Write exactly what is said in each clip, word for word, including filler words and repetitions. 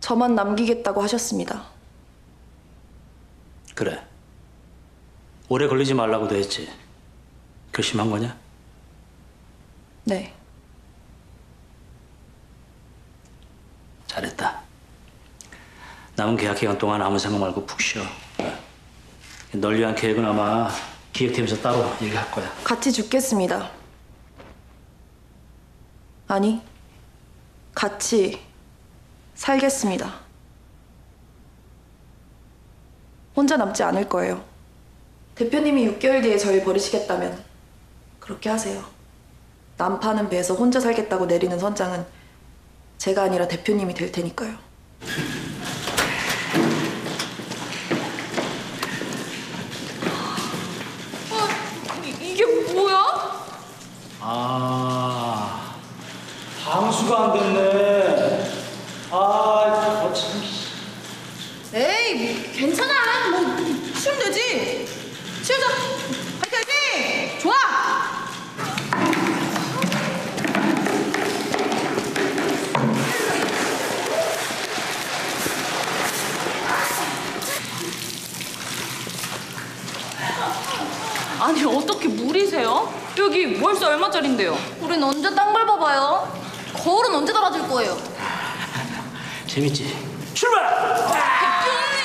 저만 남기겠다고 하셨습니다. 그래. 오래 걸리지 말라고도 했지. 결심한 거냐? 네. 잘했다. 남은 계약 기간 동안 아무 생각 말고 푹 쉬어. 널 위한 계획은 아마 기획팀에서 따로 얘기할 거야. 같이 죽겠습니다. 아니, 같이 살겠습니다. 혼자 남지 않을 거예요. 대표님이 육 개월 뒤에 저희 버리시겠다면 그렇게 하세요. 남파는 배에서 혼자 살겠다고 내리는 선장은 제가 아니라 대표님이 될 테니까요. 아, 이, 이게 뭐야? 아, 방수가 안 됐네. 아, 어, 참. 에이, 괜찮아. 뭐 치우면 되지. 치우자. 화이팅 화이팅. 좋아. 아니 어떻게 물이세요? 여기 월세 얼마짜린데요? 우린 언제 땅 밟아봐요? 거울은 언제 달아질 거예요? 재밌지? 출발! 대표님!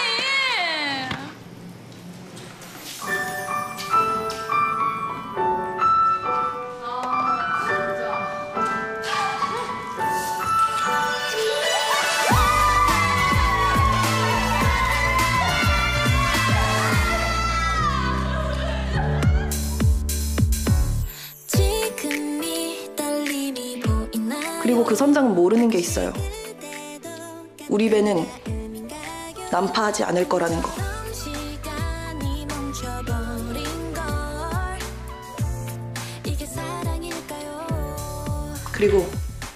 그리고 그 선장은 모르는 게 있어요. 우리 배는 난파하지 않을 거라는 거. 그리고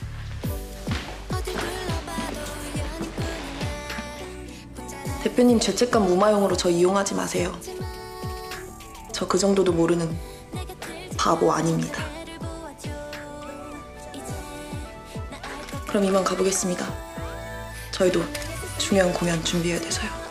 대표님 죄책감 무마용으로 저 이용하지 마세요. 저 그 정도도 모르는 바보 아닙니다. 그럼 이만 가보겠습니다. 저희도 중요한 공연 준비해야 돼서요.